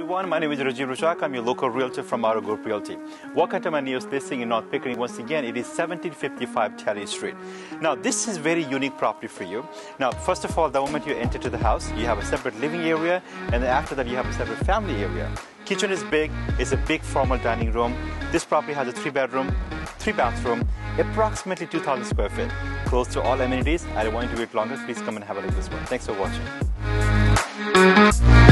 everyone, my name is Rajiv Ruchak. I'm your local realtor from Auto Group Realty. Welcome to my newest listing in North Pickering. Once again, it is 1755 Talley Street. Now, this is very unique property for you. Now, first of all, the moment you enter to the house, you have a separate living area, and then after that, you have a separate family area. Kitchen is big. It's a big formal dining room. This property has a 3-bedroom, 3-bathroom, approximately 2,000 square feet. Close to all amenities. I don't want you to wait longer. Please come and have a look at this one. Thanks for watching.